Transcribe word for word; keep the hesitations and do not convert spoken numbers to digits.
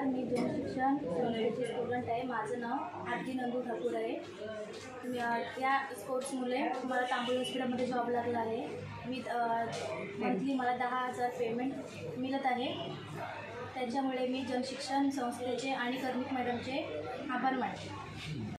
नमस्कार, मी जनशिक्षण संस्थेची स्टुडंट आहे. माझं नाव आरती नंदू ठाकूर आहे. मी या स्पोर्ट्समुळे मला तांबोळी हॉस्पिटलमध्ये जॉब लागला आहे. मी मंथली मला दहा हजार पेमेंट मिळत आहे. त्याच्यामुळे मी जनशिक्षण संस्थेचे आणि कर्मिक मॅडमचे आभार मानते.